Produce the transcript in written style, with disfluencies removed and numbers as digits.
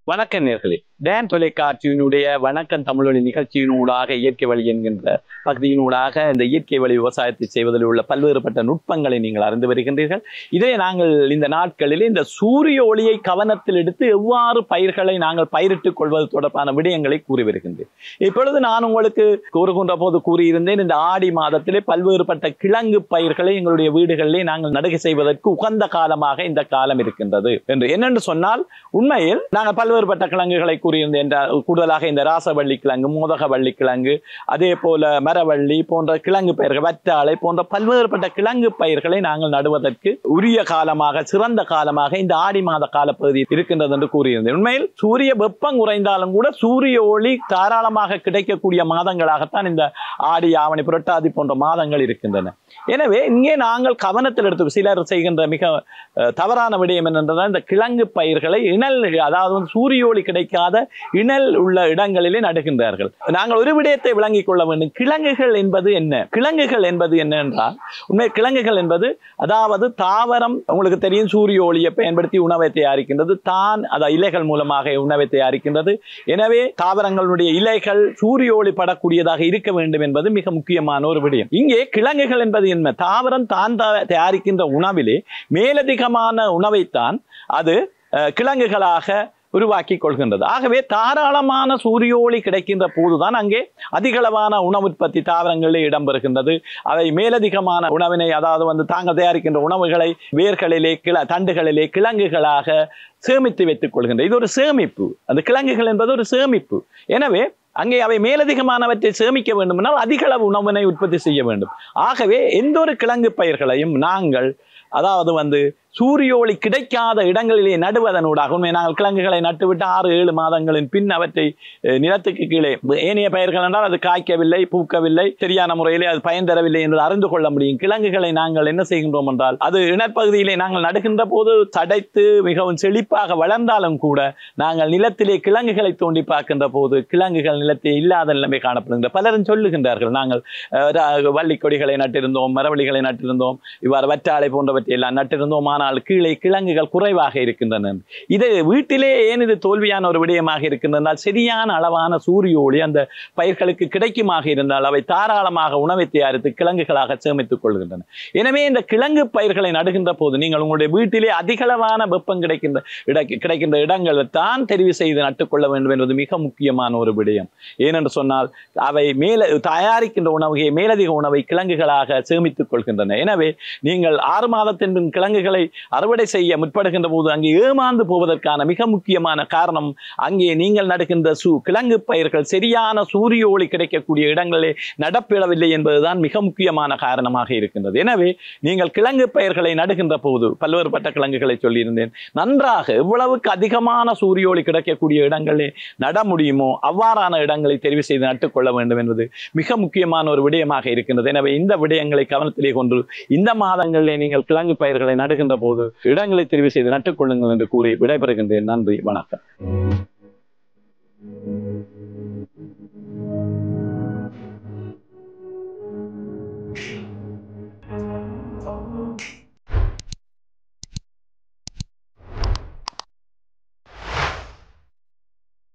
வணக்கம் நேர்களே. டேன் தொலைக்காட்சியினுடைய வணக்கம் தமிழொலி நிகழ்ச்சியினூடாக இயற்கை வழி என்கின்ற பகுதியினூடாக இந்த இயற்கை வழி விவசாயத்தை செய்வதில் உள்ள பல்வேறுபட்ட நுட்பங்களை நீங்கள் அறிந்து வருகின்றீர்கள். இதை நாங்கள் இந்த நாட்களில் இந்த சூரிய ஒளியை கவனத்தில் எடுத்து எவ்வாறு பயிர்களை நாங்கள் பயிரிட்டுக் கொள்வது தொடர்பான விடயங்களை கூறி வருகின்றேன். இப்பொழுது நான் உங்களுக்கு கூறுகின்ற போது கூறியிருந்தேன், இந்த ஆடி மாதத்திலே பல்வேறுபட்ட கிழங்கு பயிர்களை எங்களுடைய வீடுகளிலே நாங்கள் நடுகை செய்வதற்கு உகந்த காலமாக இந்த காலம் இருக்கின்றது என்னென்று சொன்னால், உண்மையில் நாங்கள் பல்வேறுபட்ட கிழங்குகளை கூறியிருந்தேன். கூடுதலாக இந்த ராசவள்ளி கிழங்கு, மோதக வள்ளி கிழங்கு, அதே போல மரவள்ளி போன்ற கிழங்கு பயிர்கள், வற்றாழை போன்ற பல்வேறுபட்ட கிழங்கு பயிர்களை நாங்கள் நடுவதற்கு உரிய காலமாக, சிறந்த காலமாக இந்த ஆடி மாத காலப்பகுதி இருக்கின்றது என்று கூறியிருந்தேன். உண்மையில் சூரிய வெப்பம் குறைந்தாலும் கூட சூரிய ஒளி தாராளமாக கிடைக்கக்கூடிய மாதங்களாகத்தான் இந்த ஆடி, ஆவணி, புரட்டாதி போன்ற மாதங்கள் இருக்கின்றன. எனவே இங்கே நாங்கள் கவனத்தில் எடுத்து சிலர் செய்கின்ற மிக தவறான விடயம் என்னென்றால், இந்த கிழங்கு பயிர்களை இணல், அதாவது சூரிய ஒளி கிடைக்காத இணல் உள்ள இடங்களிலே நடுகின்றார்கள். நாங்கள் ஒரு விடயத்தை விளங்கிக் கொள்ள வேண்டும். கிழங்குகள் என்பது என்ன? கிழங்குகள் என்பது என்ன என்றால், உண்மை கிழங்குகள் என்பது அதாவது தாவரம், உங்களுக்கு தெரியும், சூரிய ஒளியை பயன்படுத்தி உணவை தயாரிக்கின்றது. இலைகள் மூலமாக உணவை தயாரிக்கின்றது. எனவே தாவரங்களுடைய இலைகள் சூரிய ஒளி படக்கூடியதாக இருக்க வேண்டும் என்பது மிக முக்கியமான ஒரு விடயம். இங்கே கிழங்குகள் என்பது என்ன? தாவரம் தான் தயாரிக்கின்ற உணவிலே மேலதிகமான உணவைத்தான் அது கிழங்குகளாக உருவாக்கி கொள்கின்றது. ஆகவே தாராளமான சூரிய ஒளி கிடைக்கின்ற போதுதான் அங்கே அதிகளவான உணவு உற்பத்தி தாவரங்களிலே இடம்பெறுகின்றது. அவை மேலதிகமான உணவினை, அதாவது தாங்கள் தயாரிக்கின்ற உணவுகளை வேர்களிலே, தண்டுகளிலே கிழங்குகளாக சேமித்து வைத்துக் கொள்கின்றன. இது ஒரு சேமிப்பு. அந்த கிழங்குகள் என்பது ஒரு சேமிப்பு. எனவே அங்கே அவை மேலதிகமானவற்றை சேமிக்க வேண்டும் என்றால் அதிகளவு உணவினை உற்பத்தி செய்ய வேண்டும். ஆகவே எந்த ஒரு கிழங்கு பயிர்களையும் நாங்கள் அதாவது சூரிய ஒளி கிடைக்காத இடங்களிலே நடுவதனூடாக, உண்மை நாங்கள் கிழங்குகளை நட்டுவிட்டு 6-7 மாதங்களின் பின் அவற்றை நிலத்துக்கு கீழே, ஏனைய பயிர்கள் என்றால் அது காய்க்கவில்லை, பூக்கவில்லை, சரியான முறையிலே அது பயன் தரவில்லை என்று அறிந்து கொள்ள முடியும். கிழங்குகளை நாங்கள் என்ன செய்கின்றோம் என்றால், அது இனப்பகுதியிலே நாங்கள் நடுகின்ற போது தடைத்து மிகவும் செழிப்பாக வளர்ந்தாலும் கூட நாங்கள் நிலத்திலே கிழங்குகளை தோண்டி பார்க்கின்ற போது கிழங்குகள் நிலத்தை இல்லாத நிலைமை காணப்படுகின்ற பலரும் சொல்லுகின்றார்கள். நாங்கள் வள்ளிக்கொடிகளை நட்டிருந்தோம், மரவள்ளிகளை நட்டிருந்தோம், இவ்வாறு வற்றாழை போன்றவற்றை எல்லாம் நட்டிருந்தோம், ஆனால் கீழே கிழங்குகள் குறைவாக இருக்கின்றன. இது வீட்டிலே ஏன் இது தோல்வியான ஒரு விடயமாக இருக்கின்றன? சரியான அளவான சூரிய ஒளி அந்த பயிர்களுக்கு கிடைக்குமாக இருந்தால் அவை தாராளமாக உணவை தயாரித்து கிழங்குகளாக சேமித்துக் கொள்கின்றன. எனவே இந்த கிழங்கு பயிர்களை நடுகின்ற போது நீங்கள் உங்களுடைய வீட்டிலே அதிகளவான வெப்பம் கிடைக்கின்ற இடங்களை தான் தெரிவு செய்து நட்டுக்கொள்ள வேண்டும் என்பது மிக முக்கியமான ஒரு விடயம். ஏனென்று சொன்னால், அவை தயாரிக்கின்ற உணவுகை, மேலதிக உணவை கிழங்குகளாக சேமித்துக் கொள்கின்றன. எனவே நீங்கள் 6 மாதத்தின் கிழங்குகளை அறுவடை செய்ய முற்படுகின்ற போது அங்கே ஏமாந்து போவதற்கான மிக முக்கியமான காரணம், அங்கே நீங்கள் நடுகின்ற கிழங்கு பயிர்கள் சரியான சூரிய ஒளி கிடைக்கக்கூடிய இடங்களிலே நடப்பிடவில்லை என்பதுதான் மிக முக்கியமான காரணமாக இருக்கின்றது. எனவே நீங்கள் கிழங்கு பயிர்களை நடுகின்ற போது பல்வேறுபட்ட கிழங்குகளை சொல்லியிருந்தேன். நன்றாக எவ்வளவுக்கு அதிகமான சூரிய ஒளி கிடைக்கக்கூடிய இடங்களே நட முடியுமோ அவ்வாறான இடங்களை தெரிவு செய்து நட்டுக்கொள்ள வேண்டும் என்பது மிக முக்கியமான ஒரு விடயமாக இருக்கின்றது. எனவே இந்த விடயங்களை கவனத்திலே கொண்டு இந்த மாதங்களிலே நீங்கள் கிழங்கு பயிர்களை நடுகின்ற போது இடங்களை தெரிவு செய்து நட்டுக்கொள்ளுங்கள் என்று கூறி விடைபெறுகின்றேன். நன்றி, வணக்கம்.